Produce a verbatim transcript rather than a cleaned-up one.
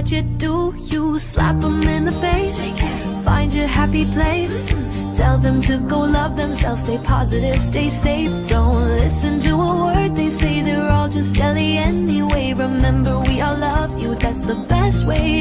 what you do, you slap them in the face. Find your happy place. Tell them to go love themselves. Stay positive, stay safe. Don't listen to a word they say. They're all just jelly anyway. Remember, we all love you. That's the best way